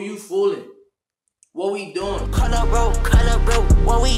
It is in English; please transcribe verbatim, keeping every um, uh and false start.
Who you fooling? What we doing? Call up, bro, call up, bro, what we